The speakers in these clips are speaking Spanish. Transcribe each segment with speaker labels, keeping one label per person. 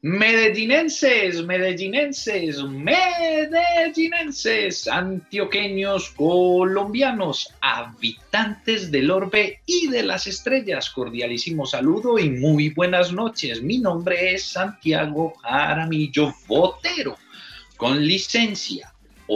Speaker 1: Medellinenses, medellinenses, medellinenses, antioqueños, colombianos, habitantes del orbe y de las estrellas, cordialísimo saludo y muy buenas noches. Mi nombre es Santiago Jaramillo Botero, con licencia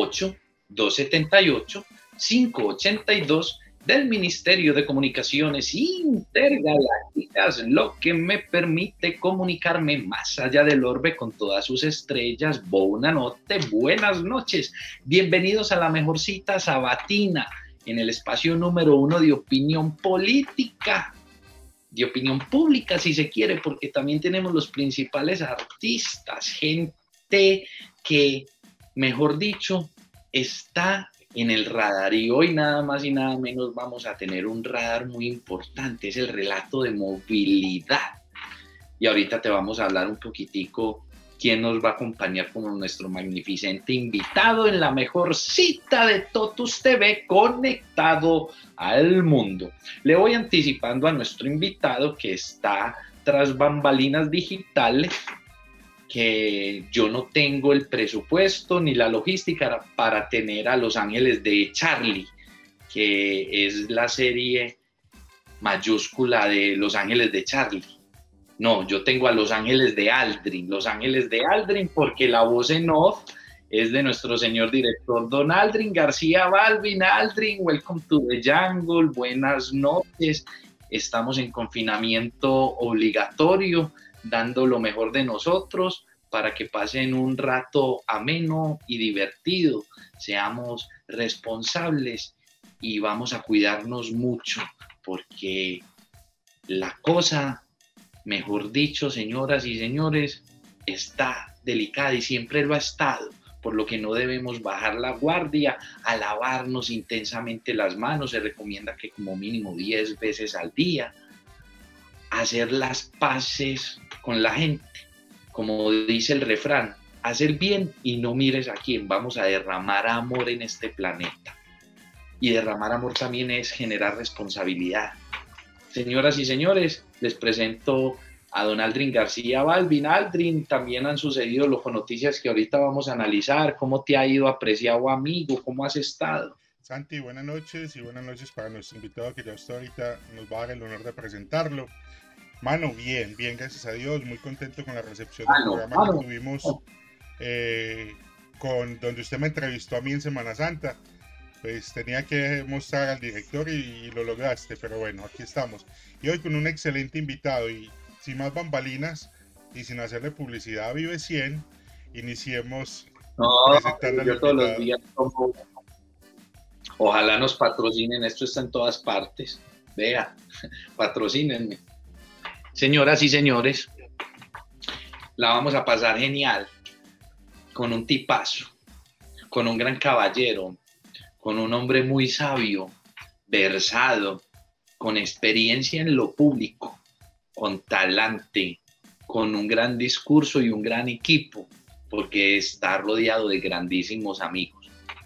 Speaker 1: 8278-582 del Ministerio de Comunicaciones Intergalácticas, lo que me permite comunicarme más allá del orbe con todas sus estrellas. Buenas noches. Bienvenidos a la mejor cita sabatina en el espacio número 1 de opinión política, de opinión pública si se quiere, porque también tenemos los principales artistas, gente que, mejor dicho, está en el radar, y hoy nada más y nada menos vamos a tener un radar muy importante, es el relato de movilidad. Y ahorita te vamos a hablar un poquitico quién nos va a acompañar como nuestro magnificente invitado en la mejor cita de Totus TV, conectado al mundo. Le voy anticipando a nuestro invitado que está tras bambalinas digitales, que yo no tengo el presupuesto ni la logística para tener a Los Ángeles de Charlie, que es la serie mayúscula de Los Ángeles de Charlie. No, yo tengo a Los Ángeles de Aldrin, porque la voz en off es de nuestro señor director Don Aldrin García Balvin. Aldrin, welcome to the jungle, buenas noches. Estamos en confinamiento obligatorio, dando lo mejor de nosotros para que pasen un rato ameno y divertido. Seamos responsables y vamos a cuidarnos mucho, porque la cosa, mejor dicho, señoras y señores, está delicada y siempre lo ha estado, por lo que no debemos bajar la guardia, a lavarnos intensamente las manos. Se recomienda que como mínimo 10 veces al día, hacer las paces con la gente, como dice el refrán, hacer bien y no mires a quién. Vamos a derramar amor en este planeta, y derramar amor también es generar responsabilidad. Señoras y señores, les presento a Don Aldrin García Balvin. Aldrin, también han sucedido noticias que ahorita vamos a analizar. ¿Cómo te ha ido, apreciado amigo? ¿Cómo has estado?
Speaker 2: Santi, buenas noches, y buenas noches para nuestro invitado, que ya usted ahorita nos va a dar el honor de presentarlo. Mano, bien, gracias a Dios, muy contento con la recepción del programa que tuvimos con donde usted me entrevistó a mí en Semana Santa. Pues tenía que mostrar al director y lo lograste, pero bueno, aquí estamos. Y hoy con un excelente invitado, y sin más bambalinas y sin hacerle publicidad a Vive 100, iniciemos presentando al invitado.
Speaker 1: Todos los días como... Ojalá nos patrocinen, esto está en todas partes. Vea, patrocínenme. Señoras y señores, la vamos a pasar genial, con un tipazo, con un gran caballero, con un hombre muy sabio, versado, con experiencia en lo público, con talante, con un gran discurso y un gran equipo, porque está rodeado de grandísimos amigos.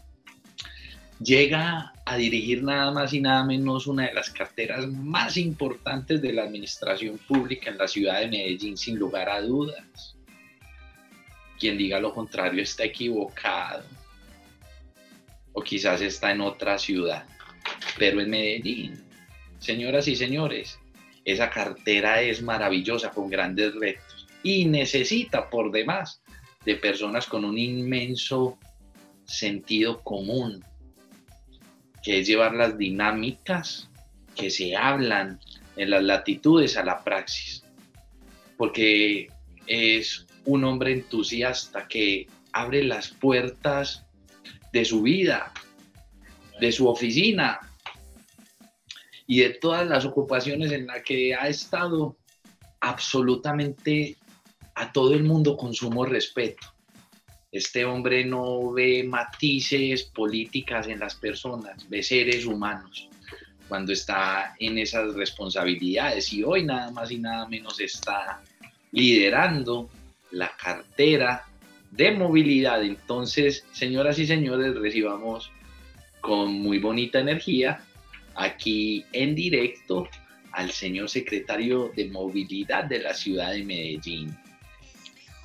Speaker 1: Llega a dirigir nada más y nada menos una de las carteras más importantes de la administración pública en la ciudad de Medellín, sin lugar a dudas. Quien diga lo contrario está equivocado, o quizás está en otra ciudad, pero en Medellín. Señoras y señores, esa cartera es maravillosa, con grandes retos, y necesita por demás de personas con un inmenso sentido común, que es llevar las dinámicas que se hablan en las latitudes a la praxis, porque es un hombre entusiasta que abre las puertas de su vida, de su oficina y de todas las ocupaciones en las que ha estado, absolutamente a todo el mundo con sumo respeto. Este hombre no ve matices políticas en las personas, ve seres humanos cuando está en esas responsabilidades, y hoy nada más y nada menos está liderando la cartera de movilidad. Entonces, señoras y señores, recibamos con muy bonita energía aquí en directo al señor secretario de Movilidad de la ciudad de Medellín.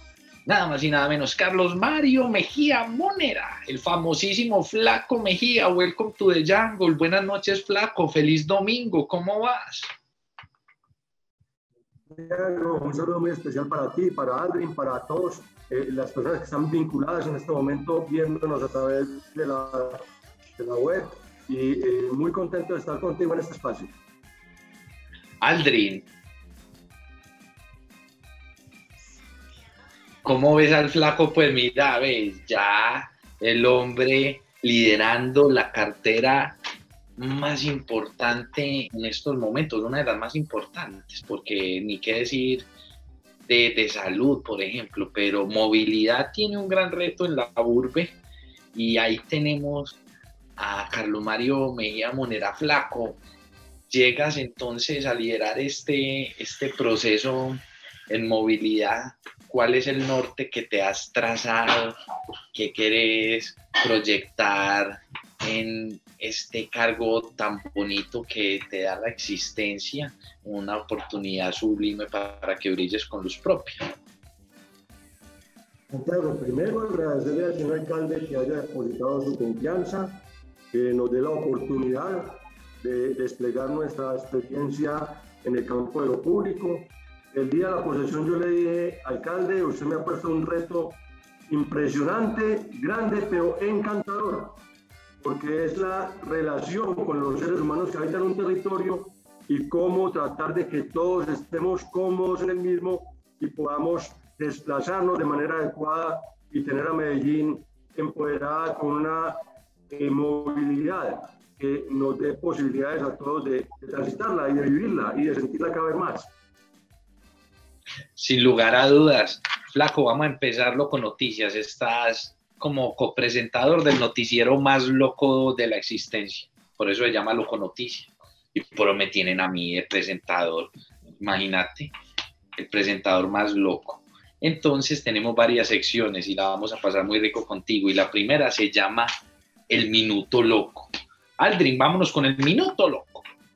Speaker 1: nada más y nada menos, Carlos Mario Mejía Monera, el famosísimo Flaco Mejía. Welcome to the jungle. Buenas noches, Flaco. Feliz domingo. ¿Cómo vas?
Speaker 3: Un saludo muy especial para ti, para Aldrin, para todos las personas que están vinculadas en este momento viéndonos a través de la web y muy contento de estar contigo en este espacio.
Speaker 1: Aldrin, ¿cómo ves al Flaco? Pues mira, ves, ya el hombre liderando la cartera más importante en estos momentos, una de las más importantes, porque ni qué decir de salud, por ejemplo, pero movilidad tiene un gran reto en la urbe y ahí tenemos a Carlos Mario Mejía Monera. Flaco, llegas entonces a liderar este proceso en movilidad. ¿Cuál es el norte que te has trazado? ¿Qué querés proyectar en este cargo tan bonito que te da la existencia? Una oportunidad sublime para que brilles con luz propia.
Speaker 3: Santiago, primero agradecerle al señor alcalde que haya depositado su confianza, que nos dé la oportunidad de desplegar nuestra experiencia en el campo de lo público. El día de la posesión yo le dije, alcalde, usted me ha puesto un reto impresionante, grande, pero encantador, porque es la relación con los seres humanos que habitan un territorio y cómo tratar de que todos estemos cómodos en el mismo y podamos desplazarnos de manera adecuada y tener a Medellín empoderada con una movilidad que nos dé posibilidades a todos de transitarla y de vivirla y de sentirla cada vez más.
Speaker 1: Sin lugar a dudas, Flaco, vamos a empezarlo con noticias. Estás como copresentador del noticiero más loco de la existencia, por eso se llama Loco Noticias, y por eso me tienen a mí de presentador. Imagínate, el presentador más loco. Entonces tenemos varias secciones y la vamos a pasar muy rico contigo, y la primera se llama El Minuto Loco. Aldrin, vámonos con el Minuto Loco.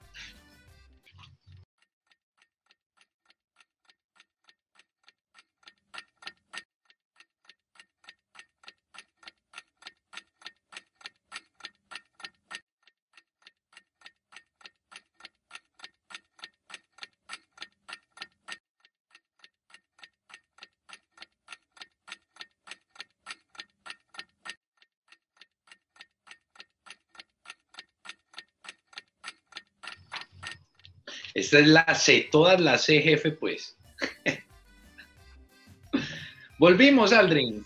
Speaker 1: Esta es la C, todas las C, jefe, pues. Volvimos, Aldrin.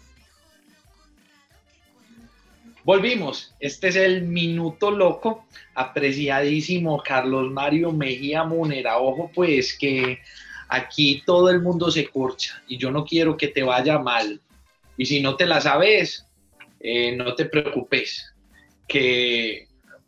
Speaker 1: Volvimos. Este es el Minuto Loco. Apreciadísimo Carlos Mario Mejía Monera. Ojo, pues, que aquí todo el mundo se corcha y yo no quiero que te vaya mal. Y si no te la sabes, no te preocupes, que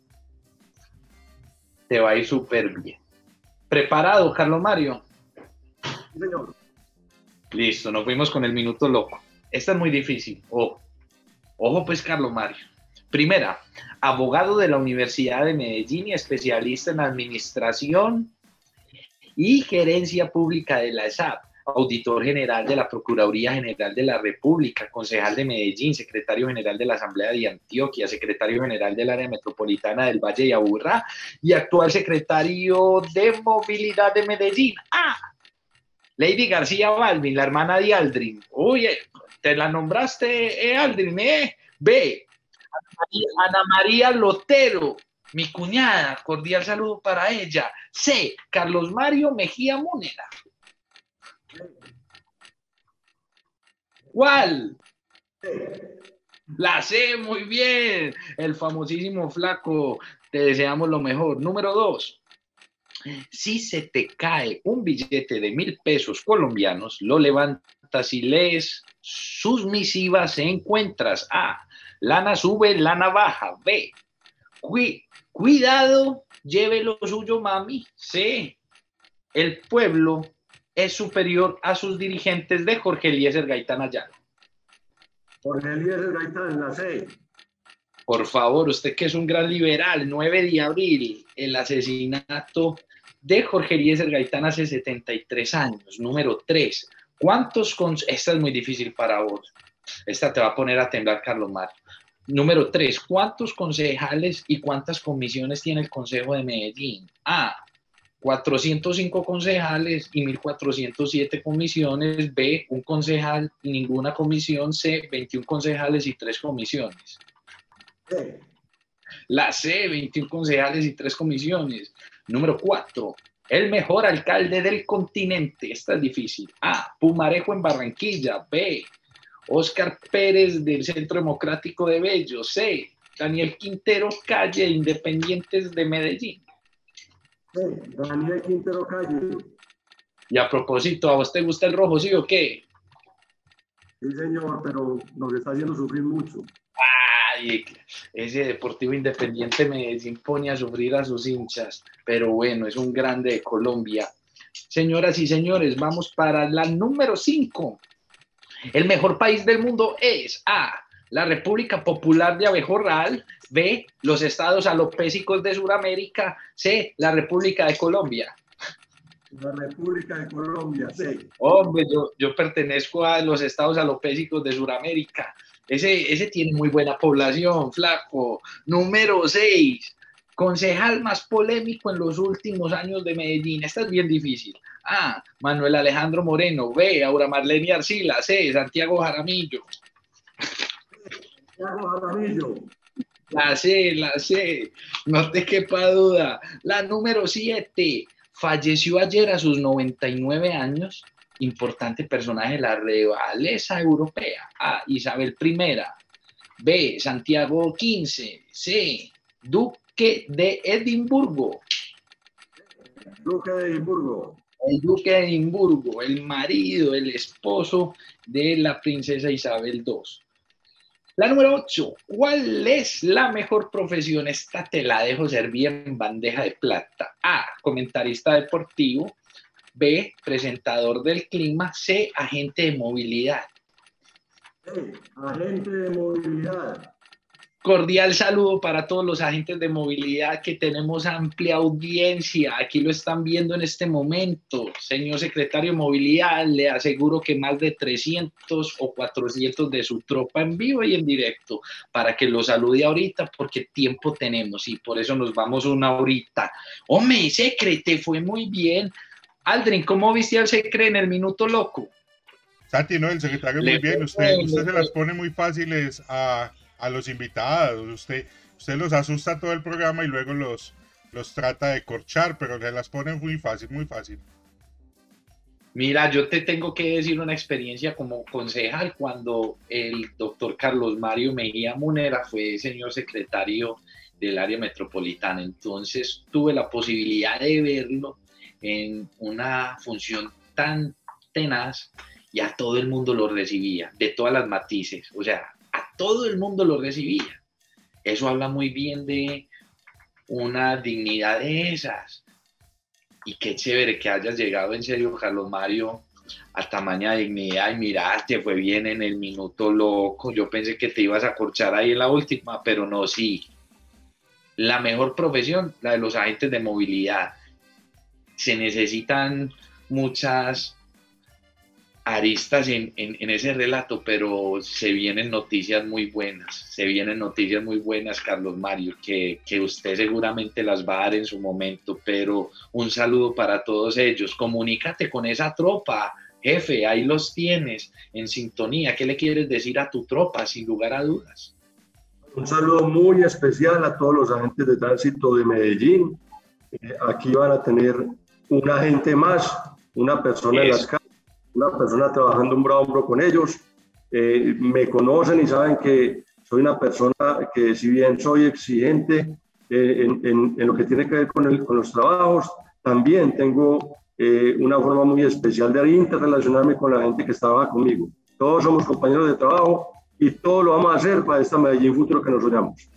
Speaker 1: te va a ir súper bien. ¿Preparado, Carlos Mario?
Speaker 3: Sí, señor.
Speaker 1: Listo, nos fuimos con el Minuto Loco. Esta es muy difícil. Ojo pues, Carlos Mario. Primera, abogado de la Universidad de Medellín y especialista en administración y gerencia pública de la ESAP, auditor general de la Procuraduría General de la República, concejal de Medellín, secretario general de la Asamblea de Antioquia, secretario general del área metropolitana del Valle de Aburrá y actual secretario de Movilidad de Medellín. Lady García Balvin, la hermana de Aldrin. Oye, te la nombraste, Aldrin, B. Ana María Lotero, mi cuñada, cordial saludo para ella. C. Carlos Mario Mejía Monera. ¿Cuál? La C, muy bien. El famosísimo Flaco. Te deseamos lo mejor. Número 2. Si se te cae un billete de 1,000 pesos colombianos, lo levantas y lees sus misivas e encuentras A. Lana sube, lana baja. B. Cuidado, lleve lo suyo, mami. C. El pueblo es superior a sus dirigentes, de Jorge Eliezer Gaitán Ayala.
Speaker 3: Jorge Eliezer Gaitán, la C.
Speaker 1: Por favor, usted que es un gran liberal, 9 de abril, el asesinato de Jorge Eliezer Gaitán hace 73 años. Número 3. Esta es muy difícil para vos. Esta te va a poner a temblar, Carlos Mario. Número 3. ¿Cuántos concejales y cuántas comisiones tiene el Consejo de Medellín? A. 405 concejales y 1.407 comisiones. B. Un concejal y ninguna comisión. C. 21 concejales y 3 comisiones.
Speaker 3: Sí.
Speaker 1: La C. 21 concejales y 3 comisiones. Número 4. El mejor alcalde del continente. Esta es difícil. A. Pumarejo en Barranquilla. B. Óscar Pérez del Centro Democrático de Bello. C. Daniel Quintero Calle, Independientes de Medellín.
Speaker 3: Sí, Daniel Quintero Calle.
Speaker 1: Y a propósito, ¿a vos te gusta el rojo, sí o qué?
Speaker 3: Sí, señor, pero nos está haciendo sufrir mucho.
Speaker 1: Ay, ese Deportivo Independiente Medellín pone a sufrir a sus hinchas, pero bueno, es un grande de Colombia. Señoras y señores, vamos para la número 5. El mejor país del mundo es A. La República Popular de Abejorral. B. Los estados alopécicos de Sudamérica. C. La República de Colombia.
Speaker 3: La República de Colombia, sí.
Speaker 1: Hombre, yo pertenezco a los estados alopécicos de Sudamérica. Ese tiene muy buena población, flaco. Número 6. Concejal más polémico en los últimos años de Medellín. Esta es bien difícil. A. Manuel Alejandro Moreno. B. Aura Marlene Arcila. C. Santiago Jaramillo.
Speaker 3: Santiago Jaramillo.
Speaker 1: La C. No te quepa duda. La número 7. Falleció ayer a sus 99 años. Importante personaje de la realeza europea. A. Isabel I. B. Santiago XV. C. Duque de Edimburgo.
Speaker 3: Duque de Edimburgo.
Speaker 1: El Duque de Edimburgo, el marido, el esposo de la princesa Isabel II. La número 8. ¿Cuál es la mejor profesión? Esta te la dejo servir en bandeja de plata. A. Comentarista deportivo. B. Presentador del clima. C. Agente de movilidad.
Speaker 3: Sí, agente de movilidad.
Speaker 1: Cordial saludo para todos los agentes de movilidad, que tenemos amplia audiencia. Aquí lo están viendo en este momento. Señor secretario de Movilidad, le aseguro que más de 300 o 400 de su tropa en vivo y en directo, para que lo salude ahorita, porque tiempo tenemos y por eso nos vamos una horita. Hombre, Secre, te fue muy bien. Aldrin, ¿cómo viste al Secre en el minuto loco?
Speaker 2: Santi, no, el secretario muy bien. Usted se las pone muy fáciles a los invitados. Usted los asusta todo el programa y luego los trata de corchar, pero se las pone muy fácil, muy fácil.
Speaker 1: Mira, yo te tengo que decir una experiencia como concejal cuando el doctor Carlos Mario Mejía Munera fue señor secretario del área metropolitana. Entonces tuve la posibilidad de verlo en una función tan tenaz y a todo el mundo lo recibía, de todas las matices, o sea, a todo el mundo lo recibía. Eso habla muy bien de una dignidad de esas. Y qué chévere que hayas llegado, en serio, Carlos Mario, a tamaña dignidad. Y mira, te fue bien en el minuto loco. Yo pensé que te ibas a corchar ahí en la última, pero no, sí. La mejor profesión, la de los agentes de movilidad. Se necesitan muchas aristas en ese relato, pero se vienen noticias muy buenas, Carlos Mario, que usted seguramente las va a dar en su momento, pero un saludo para todos ellos. Comunícate con esa tropa, jefe, ahí los tienes en sintonía. ¿Qué le quieres decir a tu tropa, sin lugar a dudas?
Speaker 3: Un saludo muy especial a todos los agentes de tránsito de Medellín. Aquí van a tener un agente más, una persona en las calles, una persona trabajando hombro a hombro con ellos. Me conocen y saben que soy una persona que, si bien soy exigente en lo que tiene que ver con los trabajos, también tengo una forma muy especial de interrelacionarme con la gente que trabaja conmigo. Todos somos compañeros de trabajo y todo lo vamos a hacer para esta Medellín futuro que nos soñamos.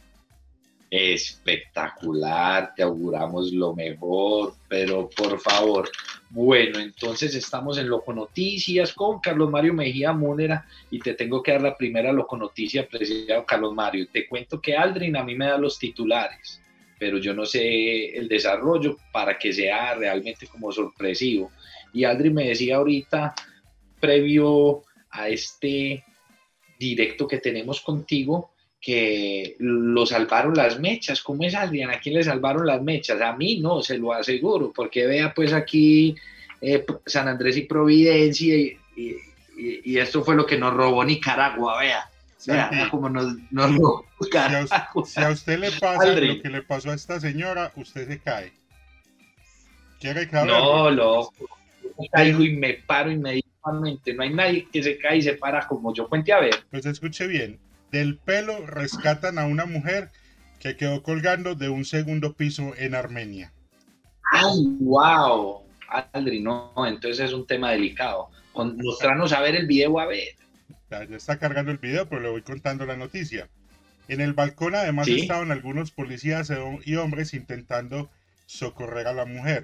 Speaker 1: Espectacular, te auguramos lo mejor, pero por favor. Bueno, entonces estamos en Loconoticias con Carlos Mario Mejía Múnera y te tengo que dar la primera Loconoticia, apreciado Carlos Mario. Te cuento que Aldrin a mí me da los titulares, pero yo no sé el desarrollo para que sea realmente como sorpresivo. Y Aldrin me decía ahorita previo a este directo que tenemos contigo, que lo salvaron las mechas. ¿Cómo es, Adrián? ¿A quién le salvaron las mechas? A mí no, se lo aseguro, porque vea pues aquí San Andrés y Providencia y esto fue lo que nos robó Nicaragua, vea. Vea como nos robó Nicaragua.
Speaker 2: Si a usted le pasa lo que le pasó a esta señora, usted se cae. ¿Quiere caer?
Speaker 1: No, loco. Me caigo y me paro inmediatamente. No hay nadie que se cae y se para como yo. Cuente a ver.
Speaker 2: Pues escuche bien. Del pelo rescatan a una mujer que quedó colgando de un segundo piso en Armenia.
Speaker 1: ¡Ay, wow! Aldri, no, entonces es un tema delicado. Mostrarnos a ver el video, a ver.
Speaker 2: Ya está cargando el video, pero le voy contando la noticia. En el balcón además
Speaker 1: ¿Sí?
Speaker 2: Estaban algunos policías y hombres intentando socorrer a la mujer.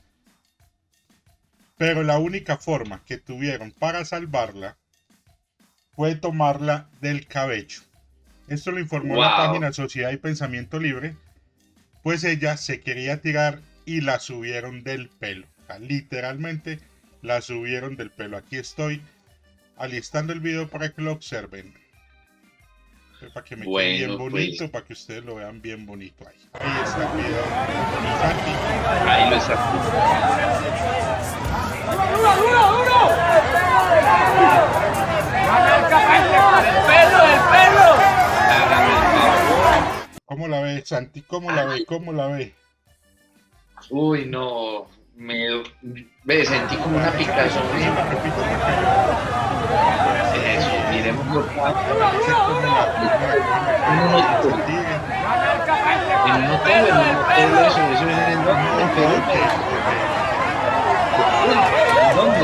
Speaker 2: Pero la única forma que tuvieron para salvarla fue tomarla del cabello. Esto lo informó la página Sociedad y Pensamiento Libre, pues ella se quería tirar y la subieron del pelo. O sea, literalmente la subieron del pelo. Aquí estoy alistando el video para que lo observen. Para que me quede bien bonito, pues, para que ustedes lo vean bien bonito ahí. Ahí está el video.
Speaker 1: Ahí lo está.
Speaker 4: ¡El pelo!
Speaker 2: ¿Cómo la ve, Santi? ¿Cómo la ve? ¿Cómo la ve?
Speaker 1: Uy, no. Me sentí como una picazón. Eso, miremos lo que en un hotel, eso es en el ¿Dónde?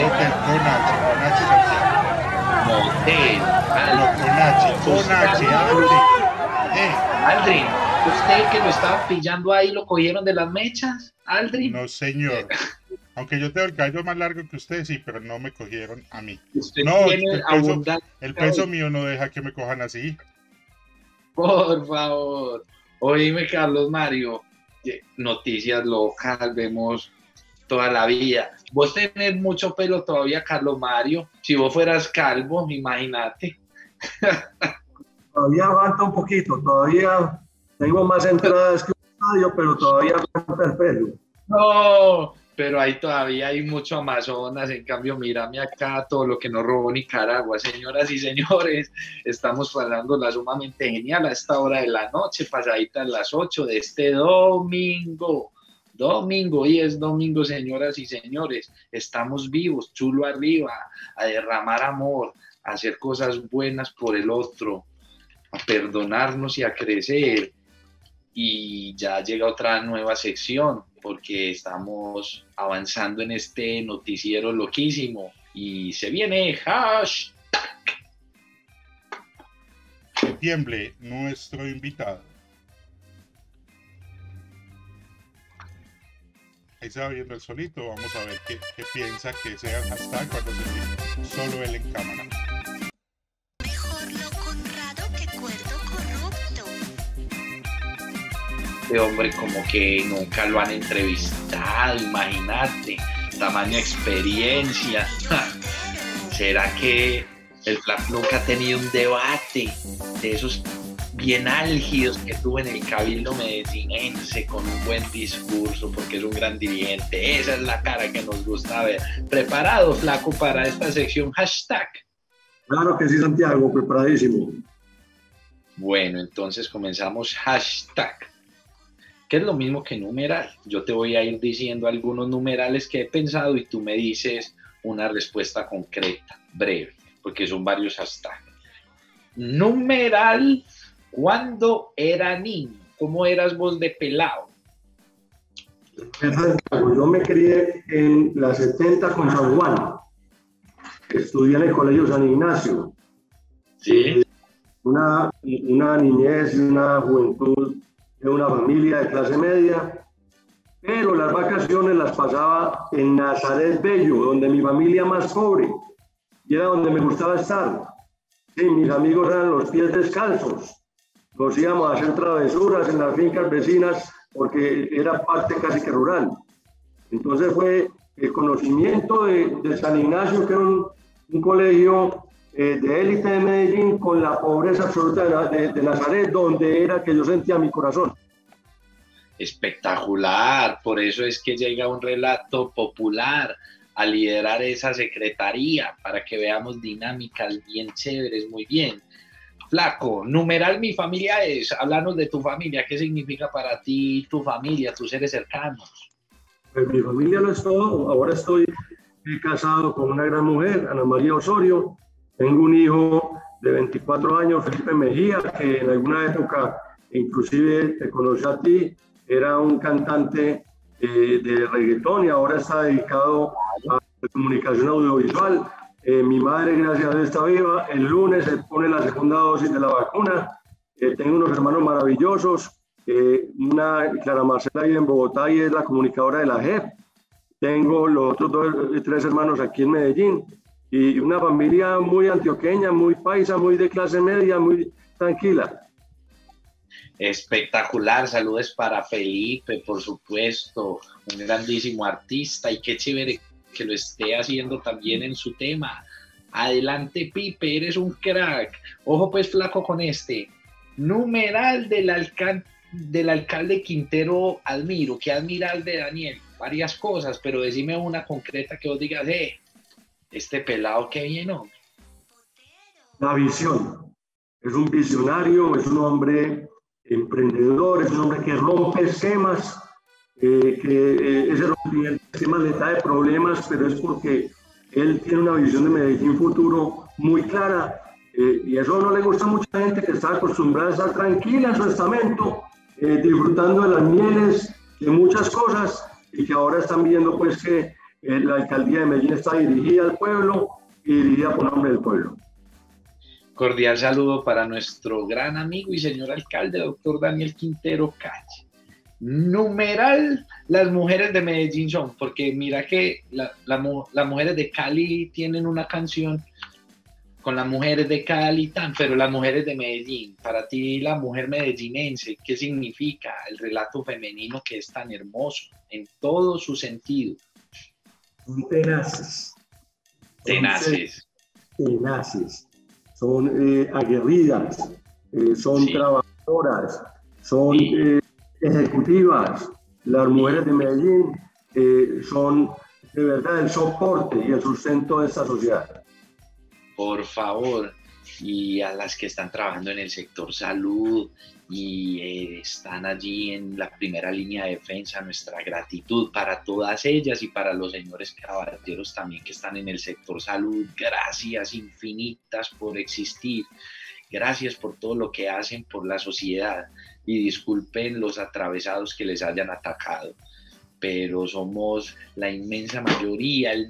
Speaker 1: Motel.
Speaker 2: Con H.
Speaker 1: Aldrin, ¿usted que lo estaba pillando ahí lo cogieron de las mechas, Aldrin?
Speaker 2: No, señor. Aunque yo tengo el cabello más largo que usted, sí, pero no me cogieron a mí.
Speaker 1: Usted
Speaker 2: no,
Speaker 1: tiene
Speaker 2: el peso mío no deja que me cojan así.
Speaker 1: Por favor. Oíme, Carlos Mario. Noticias locales, vemos toda la vida. Vos tenés mucho pelo todavía, Carlos Mario. Si vos fueras calvo, imagínate.
Speaker 3: Todavía falta un poquito, todavía tengo más entradas que un estadio, pero todavía falta el pelo.
Speaker 1: No, pero ahí todavía hay mucho Amazonas. En cambio, mírame acá todo lo que nos robó Nicaragua. Señoras y señores, estamos pasándola sumamente genial a esta hora de la noche, pasaditas las 8 de este domingo. Hoy es domingo, señoras y señores. Estamos vivos, chulo arriba, a derramar amor, a hacer cosas buenas por el otro, a perdonarnos y a crecer. Y ya llega otra nueva sección, porque estamos avanzando en este noticiero loquísimo. Y se viene hashtag.
Speaker 2: Que tiemble nuestro invitado. Ahí se va viendo el solito. Vamos a ver qué piensa que sea el hashtag cuando se ve solo él en cámara.
Speaker 5: Mejor loco honrado que cuerdo corrupto.
Speaker 1: Este hombre como que nunca lo han entrevistado, imagínate, tamaña experiencia. ¿Será que el Flaco nunca ha tenido un debate de esos bien álgidos que tuvo en el Cabildo medellinense, con un buen discurso, porque es un gran dirigente? Esa es la cara que nos gusta ver. ¿Preparado, Flaco, para esta sección hashtag?
Speaker 3: Claro que sí, Santiago, preparadísimo.
Speaker 1: Bueno, entonces comenzamos hashtag, que es lo mismo que numeral. Yo te voy a ir diciendo algunos numerales que he pensado y tú me dices una respuesta concreta, breve, porque son varios hashtags. Numeral, ¿cuándo era niño? ¿Cómo eras vos de pelado?
Speaker 3: Yo me crié en la 70 con San Juan. Estudié en el Colegio San Ignacio.
Speaker 1: Sí.
Speaker 3: Una niñez y una juventud de una familia de clase media, pero las vacaciones las pasaba en Nazaret Bello, donde mi familia más pobre, y era donde me gustaba estar. Sí, mis amigos eran los pies descalzos, nos íbamos a hacer travesuras en las fincas vecinas porque era parte casi que rural. Entonces fue el conocimiento de San Ignacio, que era un colegio de élite de Medellín con la pobreza absoluta de Nazaret, donde era que yo sentía mi corazón.
Speaker 1: Espectacular, por eso es que llega un relato popular a liderar esa secretaría para que veamos dinámicas bien chéveres, muy bien. Flaco, numeral mi familia es, háblanos de tu familia, ¿qué significa para ti tu familia, tus seres cercanos?
Speaker 3: Pues mi familia lo es todo, ahora estoy casado con una gran mujer, Ana María Osorio, tengo un hijo de 24 años, Felipe Mejía, que en alguna época inclusive te conocí a ti, era un cantante de reggaetón y ahora está dedicado a la comunicación audiovisual. Mi madre, gracias a Dios, está viva. El lunes se pone la segunda dosis de la vacuna. Tengo unos hermanos maravillosos. Una, Clara Marcela, vive en Bogotá y es la comunicadora de la JEP. Tengo los otros tres hermanos aquí en Medellín. Y una familia muy antioqueña, muy paisa, muy de clase media, muy tranquila.
Speaker 1: Espectacular, saludos para Felipe, por supuesto, un grandísimo artista y qué chévere que lo esté haciendo también en su tema. Adelante, Pipe, eres un crack. Ojo pues, Flaco, con este. Numeral del alcalde Quintero admiro. ¿Qué admirar de Daniel? Varias cosas, pero decime una concreta que vos digas, este pelado que viene.
Speaker 3: La visión. Es un visionario, es un hombre emprendedor, es un hombre que rompe esquemas, ese rompimiento de esquemas le trae problemas, pero es porque él tiene una visión de Medellín futuro muy clara, y eso no le gusta a mucha gente que está acostumbrada a estar tranquila en su estamento, disfrutando de las mieles, de muchas cosas, y que ahora están viendo pues que la alcaldía de Medellín está dirigida al pueblo y dirigida por nombre del pueblo.
Speaker 1: Cordial saludo para nuestro gran amigo y señor alcalde, doctor Daniel Quintero Calle. Numeral, las mujeres de Medellín son, porque mira que las mujeres de Cali tienen una canción con las mujeres de Cali, pero las mujeres de Medellín, para ti la mujer medellinense, ¿qué significa el relato femenino que es tan hermoso en todo su sentido?
Speaker 3: Son tenaces.
Speaker 1: Tenaces.
Speaker 3: Tenaces. Son aguerridas, son trabajadoras, son ejecutivas. Las mujeres de Medellín son de verdad el soporte y el sustento de esta sociedad.
Speaker 1: Por favor, y a las que están trabajando en el sector salud y están allí en la primera línea de defensa, nuestra gratitud para todas ellas y para los señores caballeros también que están en el sector salud. Gracias infinitas por existir, gracias por todo lo que hacen por la sociedad y disculpen los atravesados que les hayan atacado, pero somos la inmensa mayoría, el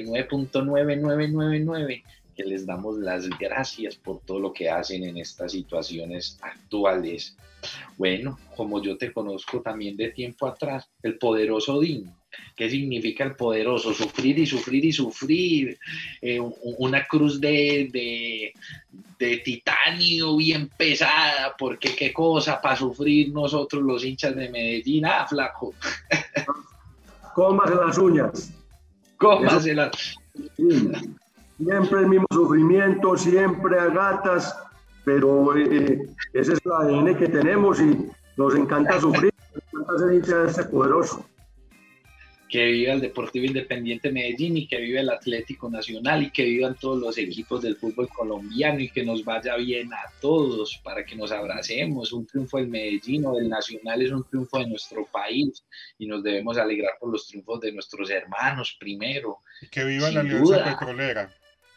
Speaker 1: 99.9999, que les damos las gracias por todo lo que hacen en estas situaciones actuales. Bueno, como yo te conozco también de tiempo atrás, el poderoso Odín. ¿Qué significa el poderoso? Sufrir y sufrir y sufrir. Una cruz de titanio bien pesada, porque qué cosa para sufrir nosotros los hinchas de Medellín. Flaco.
Speaker 3: Cómase las uñas.
Speaker 1: Cómase las.
Speaker 3: Siempre el mismo sufrimiento, siempre a gatas, pero ese es el ADN que tenemos y nos encanta sufrir, nos encanta ser hincha de este poderoso.
Speaker 1: Que viva el Deportivo Independiente Medellín y que viva el Atlético Nacional y que vivan todos los equipos del fútbol colombiano y que nos vaya bien a todos para que nos abracemos. Un triunfo del Medellín o del Nacional es un triunfo de nuestro país y nos debemos alegrar por los triunfos de nuestros hermanos primero.
Speaker 2: Y que viva la Alianza Petrolera.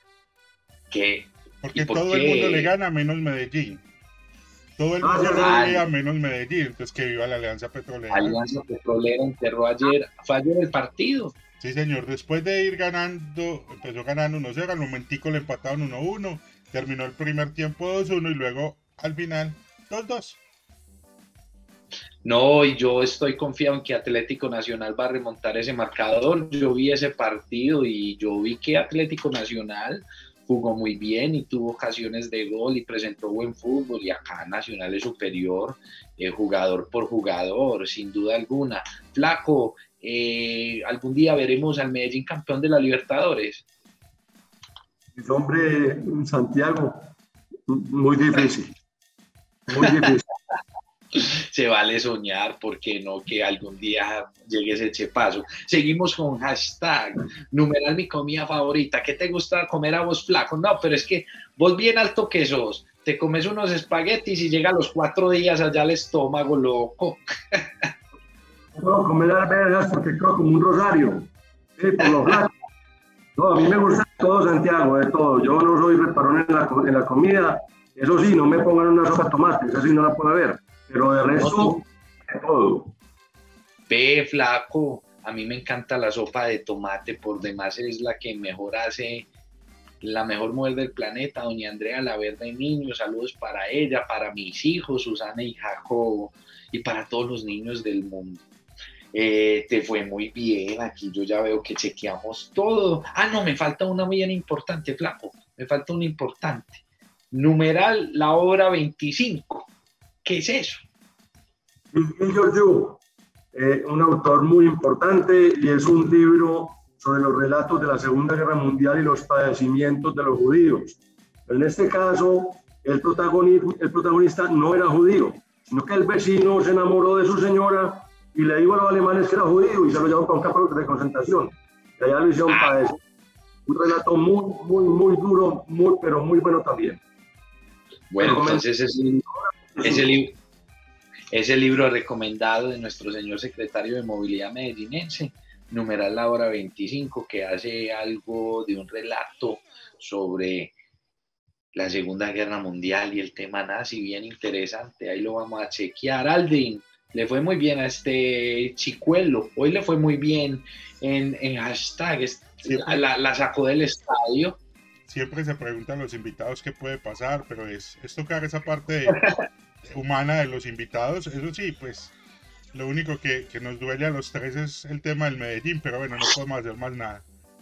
Speaker 2: Porque todo el mundo le gana menos Medellín. Todo el mundo le gana menos Medellín. Entonces que viva la Alianza Petrolera.
Speaker 1: Alianza Petrolera enterró ayer. Fue ayer el partido.
Speaker 2: Sí, señor. Después de ir ganando, empezó ganando 1-0. Al momentico le empataron 1-1. Terminó el primer tiempo 2-1 y luego al final 2-2.
Speaker 1: No, y yo estoy confiado en que Atlético Nacional va a remontar ese marcador. Yo vi ese partido y yo vi que Atlético Nacional jugó muy bien y tuvo ocasiones de gol y presentó buen fútbol, y acá Nacional es superior, jugador por jugador, sin duda alguna. Flaco, ¿algún día veremos al Medellín campeón de la Libertadores?
Speaker 3: Hombre, Santiago, muy difícil, muy difícil.
Speaker 1: Se vale soñar, porque no que algún día llegue ese chepazo. Seguimos con hashtag, numeral mi comida favorita. ¿Qué te gusta comer a vos, flaco? No, pero es que vos bien alto que sos, te comes unos espaguetis y llega a los 4 días allá al estómago, loco.
Speaker 3: No, comer albergas porque creo como un rosario, por los lados. No, a mí me gusta todo, Santiago, de todo. Yo no soy reparón en la comida. Eso sí, no me pongan una sopa de tomate, esa sí no la puedo ver. Pero de resto, de todo.
Speaker 1: Ve, flaco, a mí me encanta la sopa de tomate, por demás es la que mejor hace, la mejor mujer del planeta, doña Andrea Laverde Niño. Saludos para ella, para mis hijos, Susana y Jacobo, y para todos los niños del mundo. Te fue muy bien, aquí yo ya veo que chequeamos todo. Ah, no, me falta una bien importante, flaco, me falta una importante. Numeral, la obra 25. ¿Qué es eso?
Speaker 3: Giorgio, un autor muy importante, y es un libro sobre los relatos de la Segunda Guerra Mundial y los padecimientos de los judíos. En este caso, el protagonista no era judío, sino que el vecino se enamoró de su señora y le dijo a los alemanes que era judío y se lo llevó para un campo de concentración. Y allá lo hicieron padecer. Un relato muy duro, pero muy bueno también.
Speaker 1: Bueno, entonces ese libro recomendado de nuestro señor secretario de Movilidad Medellinense, numeral la hora 25, que hace algo de un relato sobre la Segunda Guerra Mundial y el tema nazi, bien interesante. Ahí lo vamos a chequear. Aldrin, le fue muy bien a este chicuelo. Hoy le fue muy bien en hashtag. La sacó del estadio.
Speaker 2: Siempre se preguntan los invitados qué puede pasar, pero es tocar esa parte humana de los invitados. Eso sí, pues lo único que nos duele a los tres es el tema del Medellín, pero bueno, no podemos hacer más nada.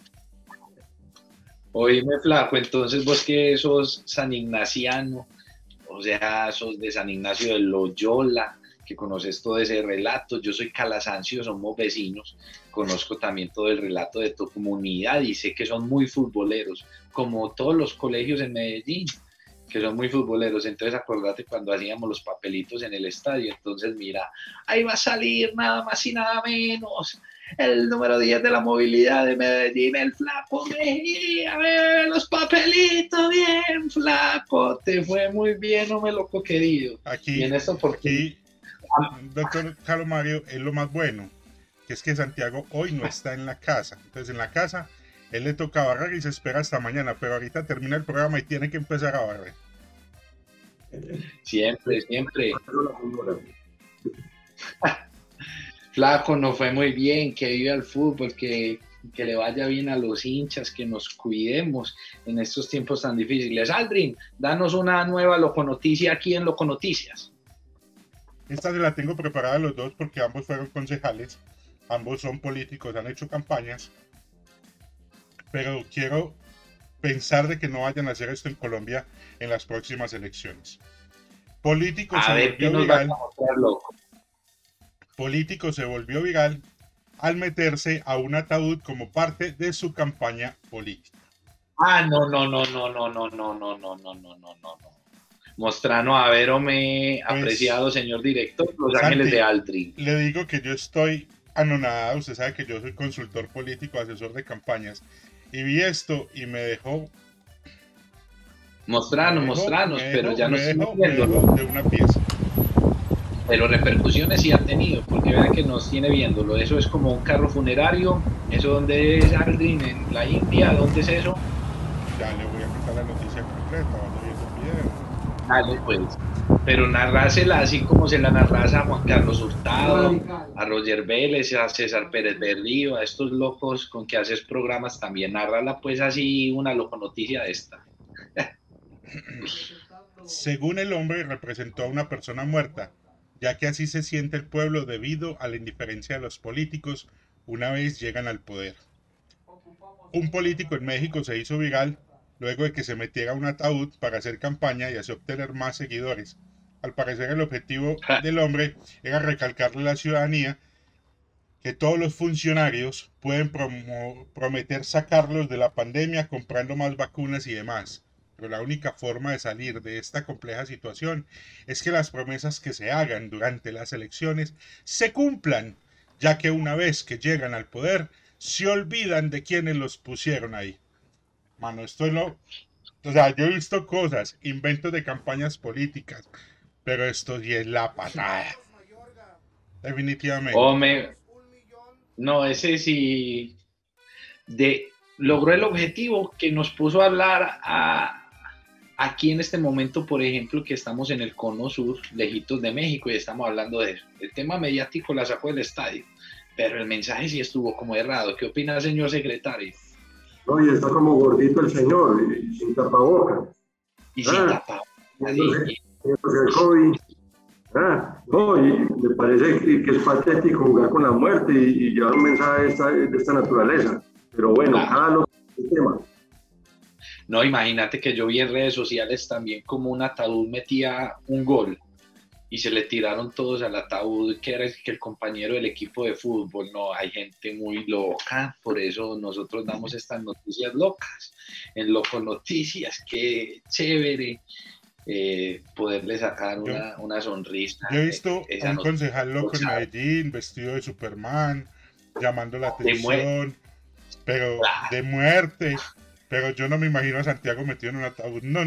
Speaker 1: Oíme, flaco, entonces vos que sos san ignaciano, o sea, sos de San Ignacio de Loyola, que conoces todo ese relato. Yo soy calasancio, somos vecinos, conozco también todo el relato de tu comunidad y sé que son muy futboleros, como todos los colegios en Medellín, que son muy futboleros. Entonces acordate cuando hacíamos los papelitos en el estadio. Entonces mira, ahí va a salir nada más y nada menos el número 10 de la movilidad de Medellín, el flaco Mejía. A ver, los papelitos, bien, flaco, te fue muy bien, hombre loco querido.
Speaker 2: Aquí, doctor Carlos Mario, es lo más bueno, que es que Santiago hoy no está en la casa. Entonces en la casa él le toca barrer y se espera hasta mañana, pero ahorita termina el programa y tiene que empezar a barrer.
Speaker 1: Siempre. Flaco, nos fue muy bien, que viva el fútbol, que le vaya bien a los hinchas, que nos cuidemos en estos tiempos tan difíciles. Aldrin, danos una nueva Loconoticia aquí en Loconoticias.
Speaker 2: Esta se la tengo preparada a los dos porque ambos fueron concejales, ambos son políticos, han hecho campañas, pero quiero pensar de que no vayan a hacer esto en Colombia en las próximas elecciones. Político se volvió viral al meterse a un ataúd como parte de su campaña política.
Speaker 1: Ah, no. Mostrano, a ver, pues, apreciado señor director, Los
Speaker 2: Santi,
Speaker 1: Ángeles de Aldrin.
Speaker 2: Le digo que yo estoy anonadado, usted sabe que yo soy consultor político, asesor de campañas, y vi esto y me dejó...
Speaker 1: Mostranos, pero ya no estoy viendo
Speaker 2: de una pieza.
Speaker 1: Pero repercusiones sí ha tenido, porque vean que nos tiene viéndolo. Eso es como un carro funerario. ¿Eso dónde es, Aldrin? ¿En la India? ¿Dónde es eso?
Speaker 2: Ya le voy a quitar la noticia completa, cuando viendo el video.
Speaker 1: Dale, pues. Pero narrásela así como se la narras a Juan Carlos Hurtado, a Roger Vélez, a César Pérez Berrío, a estos locos con que haces programas también. Narrala pues así una loconoticia de esta.
Speaker 2: Según el hombre, representó a una persona muerta, ya que así se siente el pueblo debido a la indiferencia de los políticos una vez llegan al poder. Un político en México se hizo viral luego de que se metiera a un ataúd para hacer campaña y así obtener más seguidores. Al parecer el objetivo del hombre era recalcarle a la ciudadanía que todos los funcionarios pueden prometer sacarlos de la pandemia comprando más vacunas y demás. Pero la única forma de salir de esta compleja situación es que las promesas que se hagan durante las elecciones se cumplan, ya que una vez que llegan al poder, se olvidan de quienes los pusieron ahí. Mano, o sea, yo he visto cosas, inventos de campañas políticas, pero esto sí es la patada. Definitivamente.
Speaker 1: No, ese sí logró el objetivo que nos puso a hablar aquí en este momento, por ejemplo, que estamos en el cono sur, lejitos de México, y estamos hablando de eso. El tema mediático la sacó del estadio, pero el mensaje sí estuvo como errado. ¿Qué opina, señor secretario?
Speaker 3: Oye, está como gordito el señor, y sin tapabocas.
Speaker 1: Y sin tapabocas.
Speaker 3: El COVID. No, y me parece que es patético jugar con la muerte y llevar un mensaje de esta naturaleza. Pero bueno, cada lo que es el tema.
Speaker 1: No, imagínate que yo vi en redes sociales también como un ataúd metía un gol y se le tiraron todos al ataúd, que era el compañero del equipo de fútbol. No, hay gente muy loca, por eso nosotros damos estas noticias locas en Loco Noticias. Qué chévere poderle sacar una sonrisa.
Speaker 2: Yo he visto a un concejal loco en Medellín, vestido de Superman, llamando la atención, pero de muerte. Pero yo no me imagino a Santiago metido en un ataúd. No.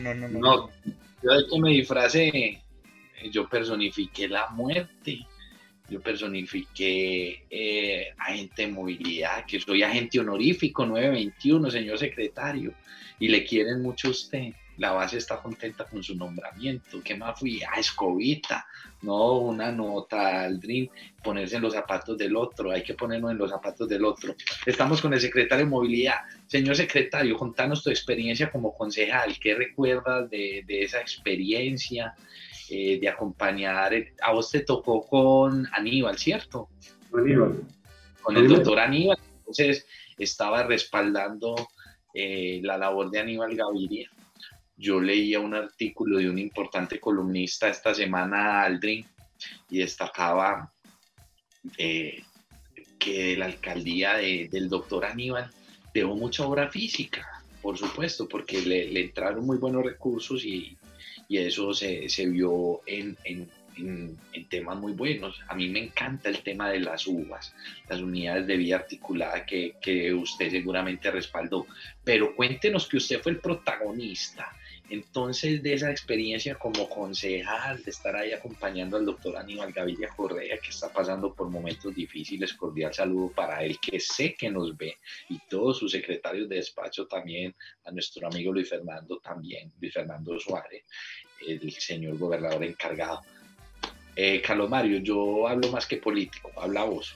Speaker 1: Yo de que me disfracé, yo personifiqué la muerte. Yo personifiqué agente de movilidad, que soy agente honorífico 921, señor secretario, y le quieren mucho a usted. La base está contenta con su nombramiento. ¿Qué más fui? Escobita. No, una nota al Dream. Ponerse en los zapatos del otro. Hay que ponernos en los zapatos del otro. Estamos con el secretario de Movilidad. Señor secretario, contanos tu experiencia como concejal. ¿Qué recuerdas de esa experiencia de acompañar? A vos te tocó con Aníbal, ¿cierto?
Speaker 3: Aníbal.
Speaker 1: Con el doctor Aníbal. Entonces, estaba respaldando la labor de Aníbal Gaviria. Yo leía un artículo de un importante columnista esta semana, Aldrin, y destacaba que la alcaldía del doctor Aníbal dejó mucha obra física, por supuesto, porque le entraron muy buenos recursos y eso se vio en temas muy buenos. A mí me encanta el tema de las UVAs, las unidades de vía articulada que usted seguramente respaldó, pero cuéntenos que usted fue el protagonista. Entonces, de esa experiencia como concejal, de estar ahí acompañando al doctor Aníbal Gaviria Correa, que está pasando por momentos difíciles, cordial saludo para él, que sé que nos ve, y todos sus secretarios de despacho también, a nuestro amigo Luis Fernando Suárez, el señor gobernador encargado. Carlos Mario, yo hablo más que político, habla vos.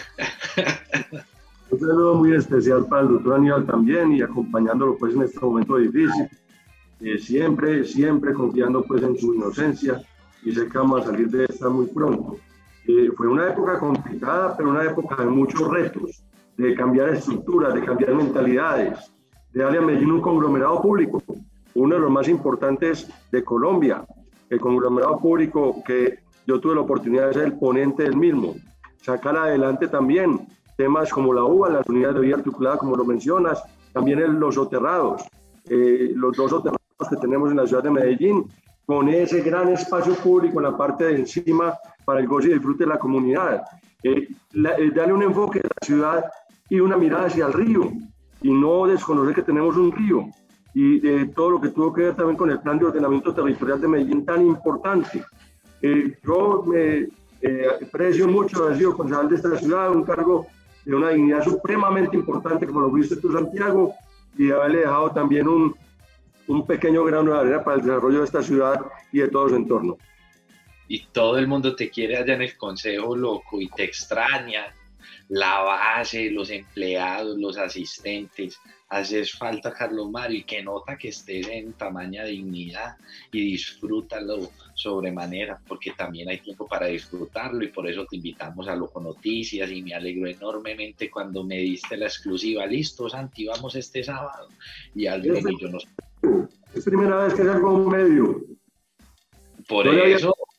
Speaker 3: Un saludo muy especial para el doctor Aníbal también, y acompañándolo pues en este momento difícil. Siempre confiando pues en su inocencia, y sé que vamos a salir de esta muy pronto. Fue una época complicada, pero una época de muchos retos, de cambiar estructuras, de cambiar mentalidades, de darle a Medellín un conglomerado público, uno de los más importantes de Colombia, el conglomerado público que yo tuve la oportunidad de ser el ponente del mismo, sacar adelante también temas como la UVA, las unidades de vía articulada, como lo mencionas, también los soterrados, los dos soterrados que tenemos en la ciudad de Medellín, con ese gran espacio público en la parte de encima para el goce y disfrute de la comunidad. Darle un enfoque a la ciudad y una mirada hacia el río, y no desconocer que tenemos un río, y todo lo que tuvo que ver también con el plan de ordenamiento territorial de Medellín tan importante. Yo me aprecio mucho haber sido concejal de esta ciudad, un cargo de una dignidad supremamente importante, como lo viste tú, Santiago, y haberle dejado también un pequeño grano de arena para el desarrollo de esta ciudad y de todo su entorno.
Speaker 1: Y todo el mundo te quiere allá en el consejo, loco, y te extraña. La base, los empleados, los asistentes. Haces falta, Carlos Mario, y que nota que estés en tamaña dignidad, y disfrútalo sobremanera, porque también hay tiempo para disfrutarlo, y por eso te invitamos a Loco Noticias, y me alegro enormemente cuando me diste la exclusiva. Listo, Santi, vamos este sábado. Y Aldrin y yo nos...
Speaker 3: Es primera vez que salgo a un medio.
Speaker 1: Por eso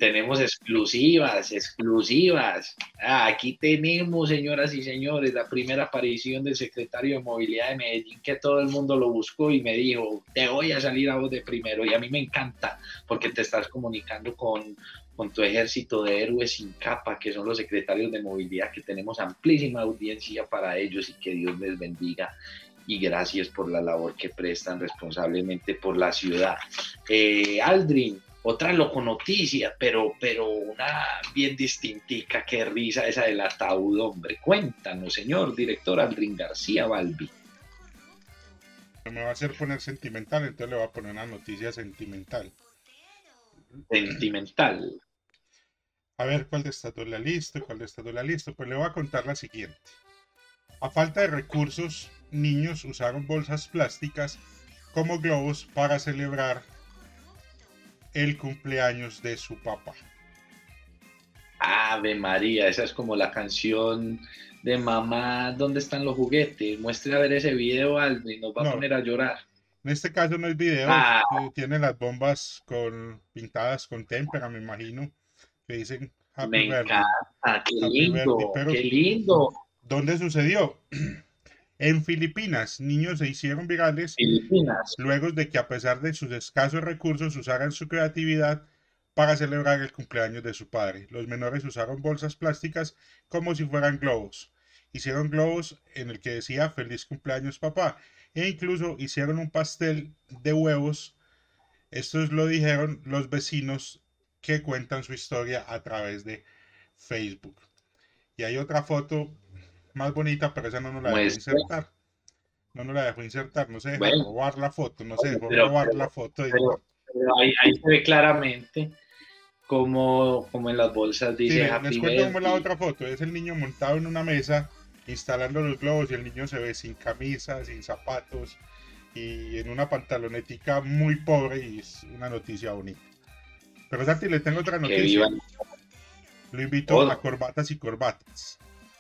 Speaker 1: Tenemos exclusivas, exclusivas. Aquí tenemos, señoras y señores, la primera aparición del secretario de Movilidad de Medellín, que todo el mundo lo buscó y me dijo, te voy a salir a vos de primero. Y a mí me encanta, porque te estás comunicando con tu ejército de héroes sin capa, que son los secretarios de movilidad, que tenemos amplísima audiencia para ellos, y que Dios les bendiga. Y gracias por la labor que prestan responsablemente por la ciudad. Aldrin, otra loconoticia, pero una bien distintica. Qué risa esa del ataúd, hombre. Cuéntanos, señor director Aldrin García Balbi.
Speaker 2: Me va a hacer poner sentimental, entonces le voy a poner una noticia sentimental.
Speaker 1: Sentimental.
Speaker 2: A ver, ¿cuál de estas dos la listo? ¿Cuál de estas dos la listo? Pues le voy a contar la siguiente. A falta de recursos, niños usaron bolsas plásticas como globos para celebrar el cumpleaños de su papá.
Speaker 1: Ave María, esa es como la canción de mamá, ¿dónde están los juguetes? Muestre a ver ese video, Aldo, y nos va a poner a llorar.
Speaker 2: En este caso no es video, tiene las bombas pintadas con témpera, me imagino, que dicen Happy Birthday.
Speaker 1: Me encanta, qué lindo, qué lindo.
Speaker 2: ¿Dónde sucedió? En Filipinas, niños se hicieron virales luego de que, a pesar de sus escasos recursos, usaran su creatividad para celebrar el cumpleaños de su padre. Los menores usaron bolsas plásticas como si fueran globos. Hicieron globos en el que decía feliz cumpleaños papá, e incluso hicieron un pastel de huevos. Estos lo dijeron los vecinos que cuentan su historia a través de Facebook. Y hay otra foto más bonita, pero esa no nos la dejó insertar. No nos la dejó insertar, no se dejó robar la foto, no se dejó robar la foto.
Speaker 1: Pero ahí se ve claramente como en las bolsas dice Happy Birthday.
Speaker 2: Les cuento cómo es la otra foto. Es el niño montado en una mesa instalando los globos, y el niño se ve sin camisa, sin zapatos y en una pantalonetica muy pobre, y es una noticia bonita. Pero Santi, le tengo otra noticia. Lo invito a Corbatas y Corbatas.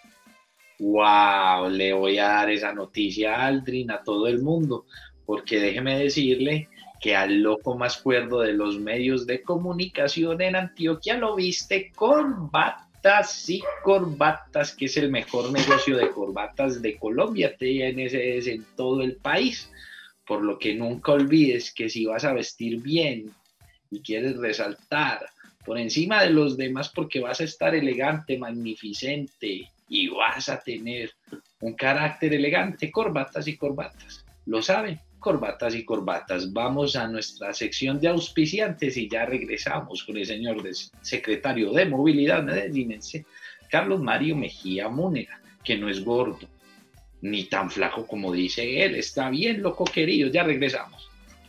Speaker 1: Wow, le voy a dar esa noticia a Aldrin, a todo el mundo, porque déjeme decirle que al loco más cuerdo de los medios de comunicación en Antioquia lo viste Corbatas y Corbatas, que es el mejor negocio de corbatas de Colombia. Tienes en todo el país, por lo que nunca olvides que si vas a vestir bien y quieres resaltar por encima de los demás, porque vas a estar elegante, magnificente, y vas a tener un carácter elegante, Corbatas y Corbatas. ¿Lo saben? Corbatas y Corbatas. Vamos a nuestra sección de auspiciantes y ya regresamos con el señor secretario de Movilidad medellinense, Carlos Mario Mejía Múnera, que no es gordo, ni tan flaco como dice él. Está bien, loco querido. Ya regresamos.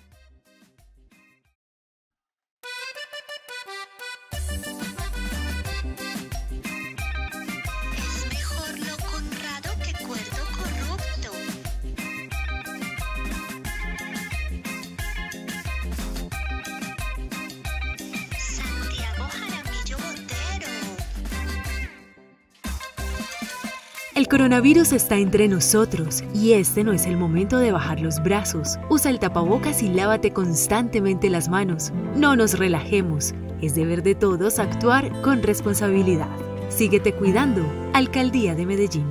Speaker 6: El coronavirus está entre nosotros y este no es el momento de bajar los brazos. Usa el tapabocas y lávate constantemente las manos. No nos relajemos. Es deber de todos actuar con responsabilidad. Síguete cuidando. Alcaldía de Medellín.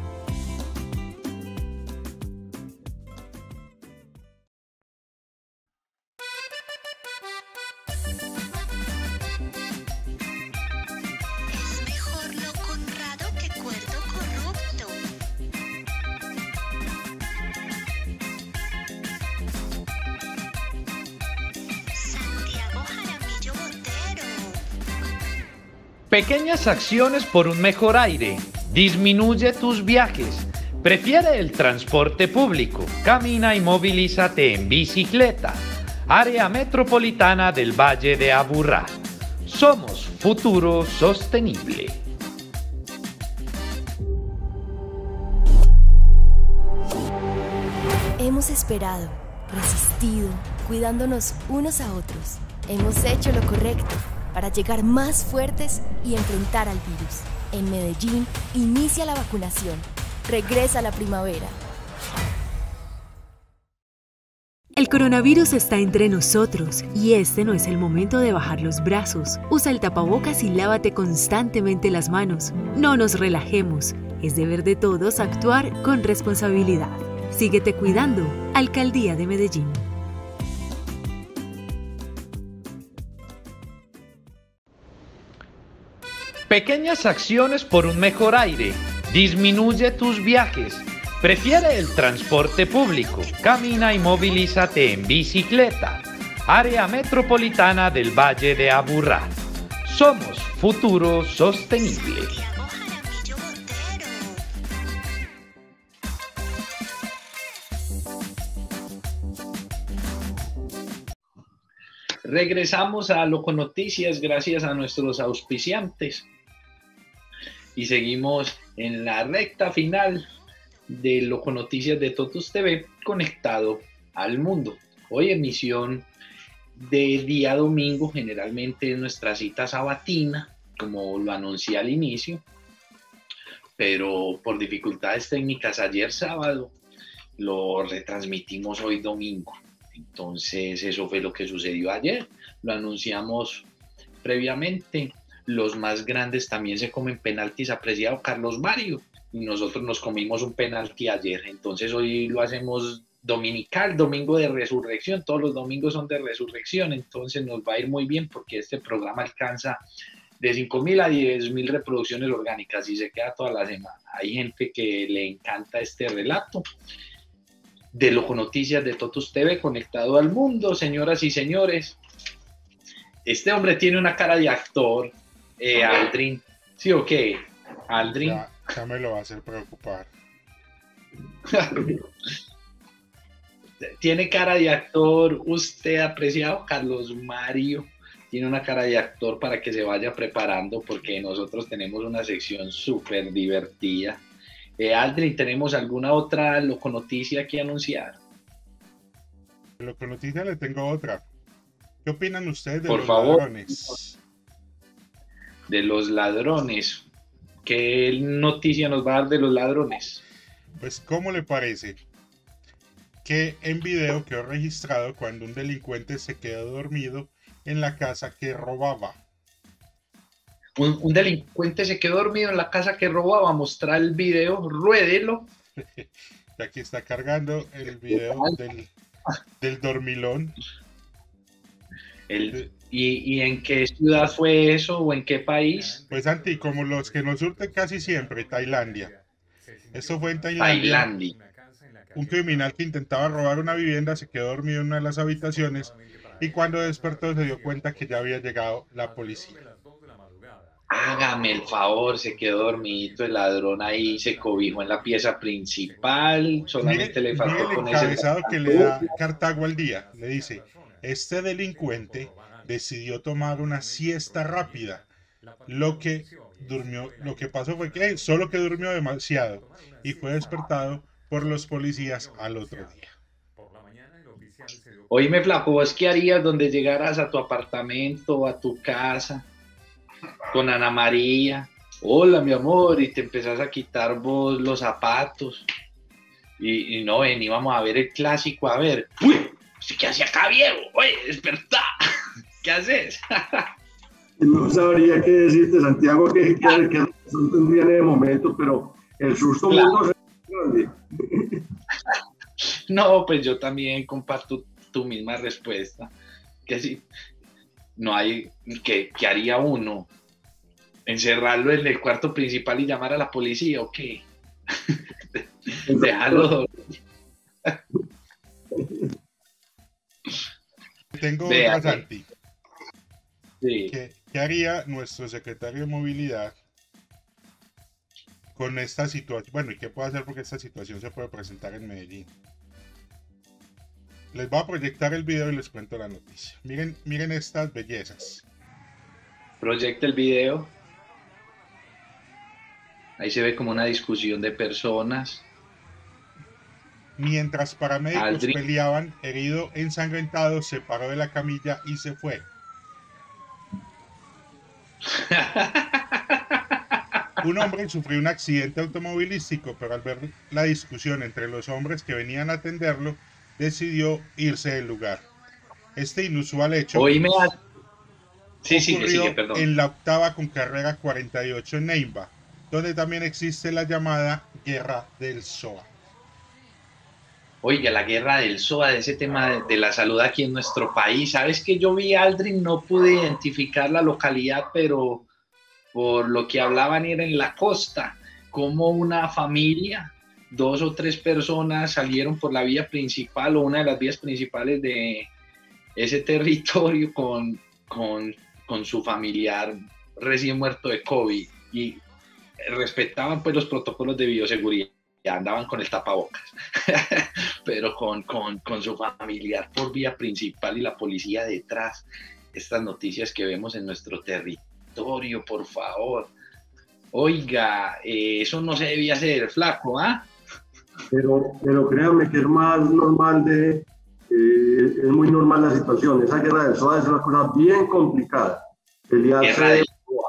Speaker 7: Pequeñas acciones por un mejor aire. Disminuye tus viajes. Prefiere el transporte público. Camina y movilízate en bicicleta. Área Metropolitana del Valle de Aburrá. Somos Futuro Sostenible.
Speaker 8: Hemos esperado, resistido, cuidándonos unos a otros. Hemos hecho lo correcto para llegar más fuertes y enfrentar al virus. En Medellín, inicia la vacunación. Regresa la primavera.
Speaker 6: El coronavirus está entre nosotros y este no es el momento de bajar los brazos. Usa el tapabocas y lávate constantemente las manos. No nos relajemos. Es deber de todos actuar con responsabilidad. Síguete cuidando. Alcaldía de Medellín.
Speaker 7: Pequeñas acciones por un mejor aire. Disminuye tus viajes. Prefiere el transporte público. Camina y movilízate en bicicleta. Área Metropolitana del Valle de Aburrá. Somos Futuro Sostenible.
Speaker 5: Santiago Jaramillo Botero.
Speaker 1: Regresamos a Loco Noticias gracias a nuestros auspiciantes. Y seguimos en la recta final de Loco Noticias de Totus TV, conectado al mundo. Hoy emisión de día domingo, generalmente es nuestra cita sabatina, como lo anuncié al inicio, pero por dificultades técnicas ayer sábado lo retransmitimos hoy domingo. Entonces eso fue lo que sucedió ayer, lo anunciamos previamente. Los más grandes también se comen penaltis, apreciado Carlos Mario, y nosotros nos comimos un penalti ayer. Entonces hoy lo hacemos dominical, domingo de resurrección, todos los domingos son de resurrección, entonces nos va a ir muy bien porque este programa alcanza de 5.000 a 10.000 reproducciones orgánicas y se queda toda la semana. Hay gente que le encanta este relato de Loco Noticias de Totus TV, conectado al mundo, señoras y señores. Este hombre tiene una cara de actor, Aldrin, ¿sí o qué? Aldrin.
Speaker 2: Ya me lo va a hacer preocupar.
Speaker 1: Tiene cara de actor, usted apreciado Carlos Mario, tiene una cara de actor para que se vaya preparando porque nosotros tenemos una sección súper divertida. Aldrin, ¿tenemos alguna otra Loco Noticia que anunciar?
Speaker 2: Loco Noticia le tengo otra. ¿Qué opinan ustedes de
Speaker 1: Por
Speaker 2: los
Speaker 1: favor.
Speaker 2: ladrones?
Speaker 1: De los ladrones. ¿Qué noticia nos va a dar de los ladrones?
Speaker 2: Pues, ¿cómo le parece que en video quedó registrado cuando un delincuente se quedó dormido en la casa que robaba?
Speaker 1: Un delincuente se quedó dormido en la casa que robaba. Mostrar el video, ruédelo.
Speaker 2: Y aquí está cargando el video del dormilón.
Speaker 1: ¿Y en qué ciudad fue eso o en qué país?
Speaker 2: Pues, Santi, como los que nos surten casi siempre, Tailandia. Esto fue en Tailandia. Un criminal que intentaba robar una vivienda se quedó dormido en una de las habitaciones y cuando despertó se dio cuenta que ya había llegado la policía.
Speaker 1: Hágame el favor, se quedó dormidito el ladrón ahí, se cobijó en la pieza principal, solamente le faltó
Speaker 2: Mire el
Speaker 1: ponerse...
Speaker 2: encabezado que le da Cartago al día. Le dice, este delincuente decidió tomar una siesta rápida. Lo que pasó fue que solo que durmió demasiado y fue despertado por los policías al otro día.
Speaker 1: Oíme, flaco, ¿vos qué harías donde llegaras a tu apartamento, a tu casa, con Ana María? Hola, mi amor, y te empezás a quitar vos los zapatos. Y no, ven, íbamos a ver el clásico, a ver. ¡Uy! ¿Qué hace acá, viejo? Oye, despertá. ¿Qué haces?
Speaker 3: No sabría qué decirte, Santiago, que razón tendría en el momento, pero el susto
Speaker 1: Claro.
Speaker 3: mundo es grande.
Speaker 1: No, pues yo también comparto tu misma respuesta. Que si no hay, ¿qué haría uno? ¿Encerrarlo en el cuarto principal y llamar a la policía o qué? Dejarlo dormir.
Speaker 2: Tengo
Speaker 1: Vea,
Speaker 2: otra, Santi.
Speaker 1: Sí.
Speaker 2: ¿Qué haría nuestro secretario de Movilidad con esta situación? Bueno, ¿y qué puede hacer porque esta situación se puede presentar en Medellín? Les voy a proyectar el video y les cuento la noticia. Miren estas bellezas.
Speaker 1: Proyecta el video. Ahí se ve como una discusión de personas.
Speaker 2: Mientras paramédicos
Speaker 1: Aldrin.
Speaker 2: peleaban, herido ensangrentado, se paró de la camilla y se fue. Un hombre sufrió un accidente automovilístico, pero al ver la discusión entre los hombres que venían a atenderlo, decidió irse del lugar. Este inusual hecho
Speaker 1: Oíme, sí,
Speaker 2: ocurrió
Speaker 1: perdón.
Speaker 2: en la octava con carrera 48 en Neiva, donde también existe la llamada Guerra del SOA.
Speaker 1: Oiga, la guerra del SOA, de ese tema de la salud aquí en nuestro país. Sabes que yo vi Aldrin, no pude identificar la localidad, pero por lo que hablaban era en la costa, como una familia, 2 o 3 personas salieron por la vía principal o una de las vías principales de ese territorio con su familiar recién muerto de COVID y respetaban pues los protocolos de bioseguridad. Ya andaban con el tapabocas, pero con su familiar por vía principal y la policía detrás. Estas noticias que vemos en nuestro territorio, por favor. Oiga, eso no se debía hacer, flaco, ¿ah?
Speaker 3: Pero créanme que es más normal es muy normal la situación. Esa guerra del SOA es una cosa bien complicada. Pelearse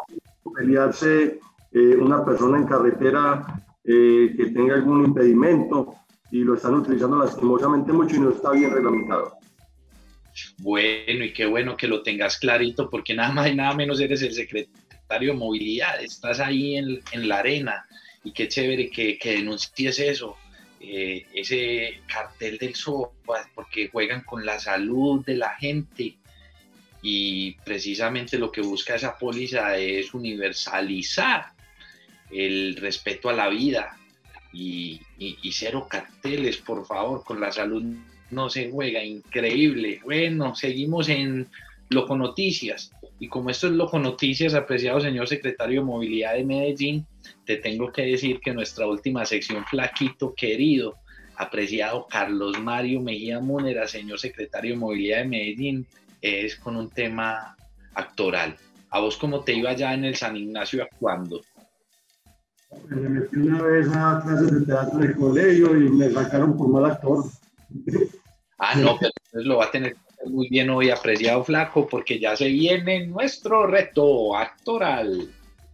Speaker 3: una persona en carretera que tenga algún impedimento y lo están utilizando lastimosamente mucho y no está bien reglamentado.
Speaker 1: Bueno, y qué bueno que lo tengas clarito, porque nada más y nada menos eres el secretario de Movilidad, estás ahí en la arena, y qué chévere que denuncies eso, ese cartel del SOA, porque juegan con la salud de la gente, y precisamente lo que busca esa póliza es universalizar el respeto a la vida y cero carteles, por favor, con la salud no se juega, increíble. Bueno, seguimos en Loco Noticias, y como esto es Loco Noticias, apreciado señor secretario de Movilidad de Medellín, te tengo que decir que nuestra última sección, flaquito querido, apreciado Carlos Mario Mejía Múnera, señor secretario de Movilidad de Medellín, es con un tema actoral. ¿A vos cómo te iba ya en el San Ignacio actuando?
Speaker 3: Me metí una vez a clases de teatro en el colegio y me sacaron por mal actor.
Speaker 1: Ah, no, pero entonces lo va a tener que hacer muy bien hoy, apreciado flaco, porque ya se viene nuestro reto actoral.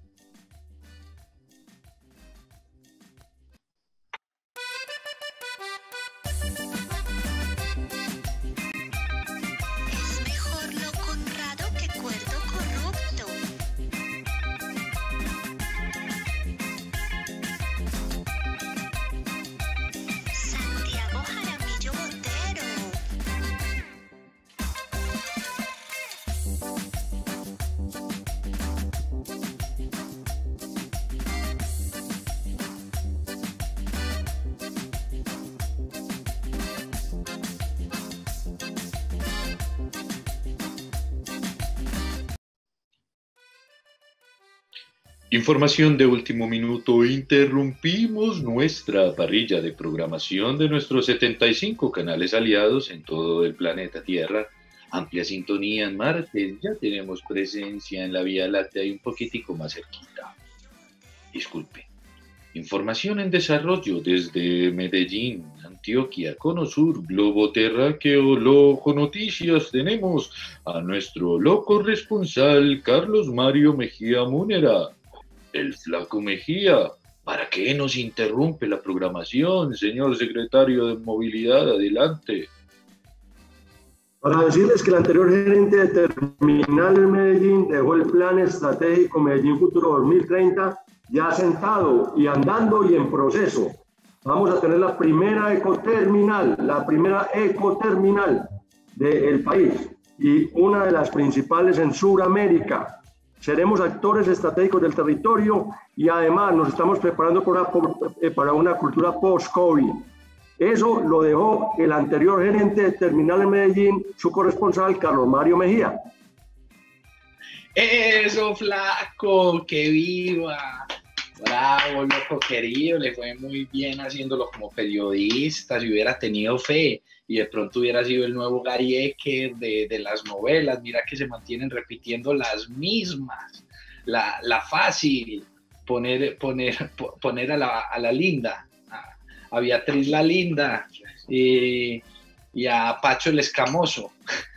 Speaker 5: Es mejor loco honrado que cuerdo corrupto. Santiago Jaramillo Botero.
Speaker 7: Información de último minuto. Interrumpimos nuestra parrilla de programación de nuestros 75 canales aliados en todo el planeta Tierra. Amplia sintonía en Marte. Ya tenemos presencia en la Vía Láctea y un poquitico más cerquita. Disculpe. Información en desarrollo desde Medellín, Antioquia, Cono Sur, Globo Terráqueo, Loco Noticias. Tenemos a nuestro loco responsable Carlos Mario Mejía Múnera. El flaco Mejía, ¿para qué nos interrumpe la programación, señor secretario de Movilidad? Adelante.
Speaker 3: Para decirles que el anterior gerente de terminal en Medellín dejó el plan estratégico Medellín Futuro 2030 ya sentado y andando y en proceso. Vamos a tener la primera ecoterminal del país y una de las principales en Sudamérica. Seremos actores estratégicos del territorio y además nos estamos preparando para una cultura post-COVID. Eso lo dejó el anterior gerente de terminal en Medellín, su corresponsal, Carlos Mario Mejía.
Speaker 1: Eso, flaco, que viva. Bravo, loco querido, le fue muy bien haciéndolo como periodista. Si hubiera tenido fe y de pronto hubiera sido el nuevo Gary Ecker de las novelas, mira que se mantienen repitiendo las mismas. La fácil, poner a la linda, a Beatriz la linda y a Pacho el escamoso.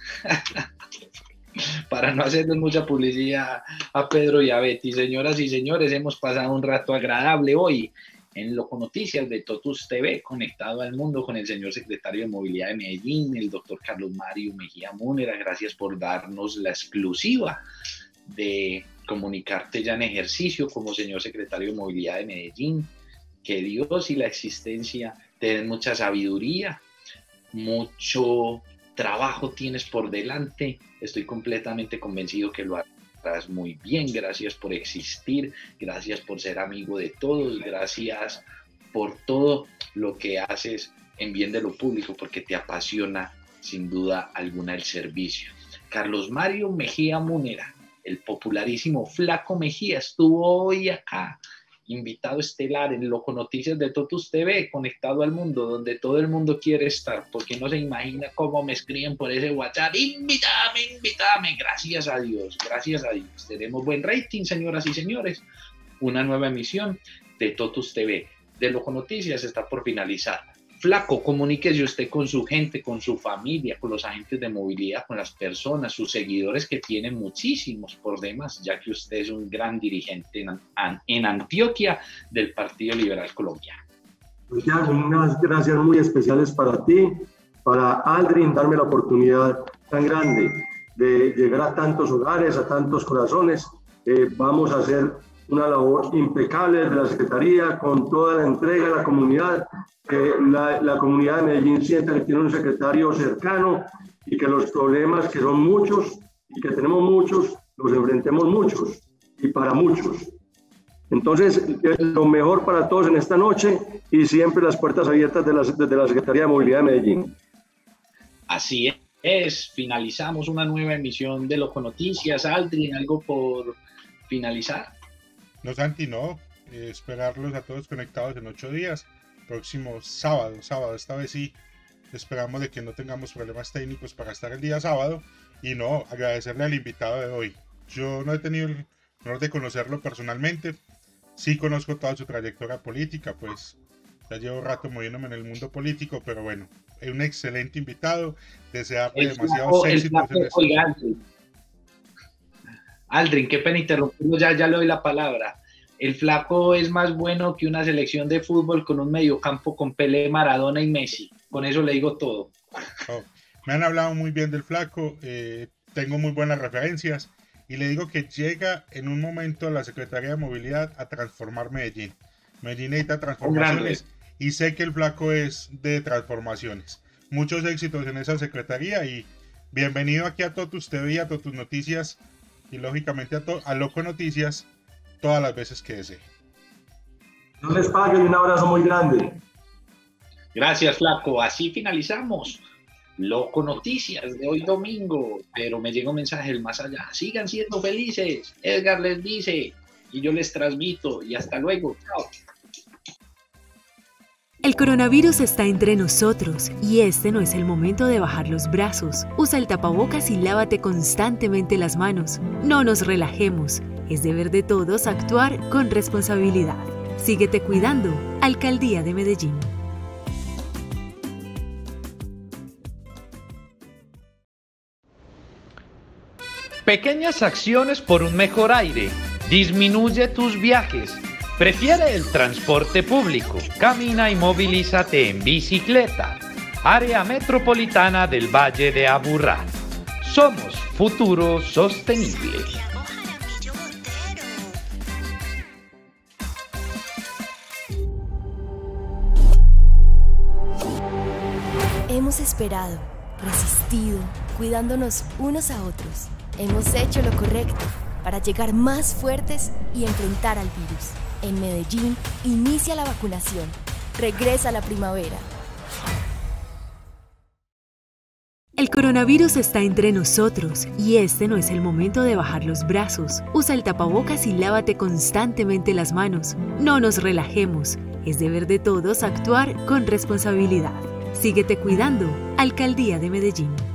Speaker 1: Para no hacerles mucha publicidad a Pedro y a Betty. Señoras y señores, hemos pasado un rato agradable hoy en Loconoticias de Totus TV, conectado al mundo con el señor secretario de Movilidad de Medellín, el doctor Carlos Mario Mejía Múnera. Gracias por darnos la exclusiva de comunicarte ya en ejercicio como señor secretario de Movilidad de Medellín. Que Dios y la existencia te den mucha sabiduría, mucho trabajo tienes por delante. Estoy completamente convencido que lo harás muy bien. Gracias por existir, gracias por ser amigo de todos, gracias por todo lo que haces en bien de lo público, porque te apasiona sin duda alguna el servicio. Carlos Mario Mejía Múnera, el popularísimo Flaco Mejía, estuvo hoy acá, invitado estelar en Loconoticias de Totus TV, conectado al mundo, donde todo el mundo quiere estar, porque no se imagina cómo me escriben por ese WhatsApp: invítame, invítame. Gracias a Dios, gracias a Dios. Tenemos buen rating, señoras y señores. Una nueva emisión de Totus TV. De Loconoticias está por finalizar. Flaco, comuníquese usted con su gente, con su familia, con los agentes de movilidad, con las personas, sus seguidores, que tienen muchísimos por demás, ya que usted es un gran dirigente en Antioquia del Partido Liberal Colombiano.
Speaker 3: Unas gracias muy especiales para ti, para Aldrin, darme la oportunidad tan grande de llegar a tantos hogares, a tantos corazones. Vamos a hacer una labor impecable de la Secretaría, con toda la entrega a la comunidad, que la comunidad de Medellín sienta que tiene un secretario cercano y que los problemas, que son muchos y que tenemos muchos, los enfrentemos muchos y para muchos. Entonces, lo mejor para todos en esta noche y siempre las puertas abiertas desde la Secretaría de Movilidad de Medellín.
Speaker 1: Así es, finalizamos una nueva emisión de Loconoticias. Aldrin, ¿algo por finalizar?
Speaker 2: No, Santi, no. Esperarlos a todos conectados en 8 días. Próximo sábado, esta vez sí. Esperamos de que no tengamos problemas técnicos para estar el día sábado. Y no, agradecerle al invitado de hoy. Yo no he tenido el honor de conocerlo personalmente. Sí conozco toda su trayectoria política, pues ya llevo rato moviéndome en el mundo político, pero bueno, es un excelente invitado. Desearle demasiados éxitos en esto.
Speaker 1: Aldrin, qué pena interrumpirlo, ya le doy la palabra. El Flaco es más bueno que una selección de fútbol con un mediocampo con Pelé, Maradona y Messi. Con eso le digo todo.
Speaker 2: Oh, me han hablado muy bien del Flaco, tengo muy buenas referencias y le digo que llega en un momento la Secretaría de Movilidad a transformar Medellín. Medellín necesita transformaciones y sé que el Flaco es de transformaciones. Muchos éxitos en esa secretaría y bienvenido aquí a Totus TV y a Totus Noticias. Y lógicamente a Loconoticias todas las veces que desee.
Speaker 3: No les pague y un abrazo muy grande.
Speaker 1: Gracias, Flaco. Así finalizamos Loconoticias de hoy domingo. Pero me llega un mensaje del más allá. Sigan siendo felices. Edgar les dice y yo les transmito. Y hasta luego. Chao.
Speaker 6: El coronavirus está entre nosotros y este no es el momento de bajar los brazos. Usa el tapabocas y lávate constantemente las manos. No nos relajemos. Es deber de todos actuar con responsabilidad. Síguete cuidando. Alcaldía de Medellín.
Speaker 7: Pequeñas acciones por un mejor aire. Disminuye tus viajes. Prefiere el transporte público. Camina y movilízate en bicicleta. Área Metropolitana del Valle de Aburrá. Somos Futuro Sostenible.
Speaker 8: Hemos esperado, resistido, cuidándonos unos a otros. Hemos hecho lo correcto para llegar más fuertes y enfrentar al virus. En Medellín, inicia la vacunación. Regresa la primavera.
Speaker 6: El coronavirus está entre nosotros y este no es el momento de bajar los brazos. Usa el tapabocas y lávate constantemente las manos. No nos relajemos. Es deber de todos actuar con responsabilidad. Síguete cuidando. Alcaldía de Medellín.